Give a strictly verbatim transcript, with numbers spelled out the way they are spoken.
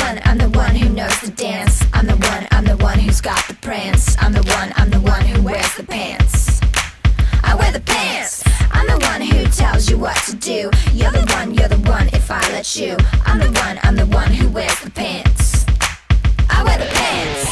one, I'm the one who knows the dance. I'm the one, I'm the one who's got the prance. I'm the one, I'm the one who wears the pants. I wear the pants. I'm the one who tells you what to do. You're the one, you're the one if I let you. I'm the one, I'm the one who wears the pants. I wear the pants.